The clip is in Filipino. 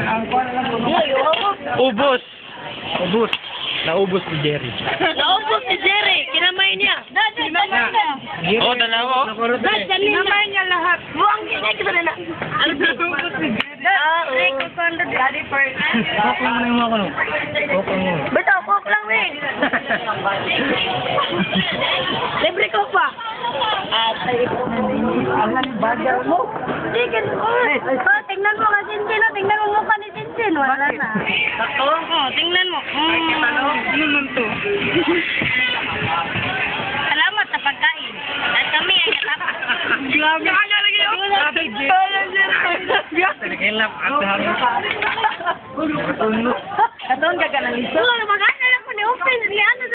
Ubos. Ubos. Naubos ni Jerry. Naubos si Jerry. Kinamay niya. Oh, dalawa. Kinamay niya lahat. Buang niya kita na. Daddy first. Coke lang na yung mga kuno. Coke lang. Beto, coke lang, Wing. Libre ko pa. Bagal mo. Chicken food. Oh, tingnan mo kasi Cincin. Tingnan mo mukha ni Cincin. Wala na. Sakto? Oh, tingnan mo. Ano man to? Salamat sa pagkain. At kami ay natapos. Grabe. Nakalagay yun. Grabe, Talagang lap at harap. Katon ka ka na listo. Wala na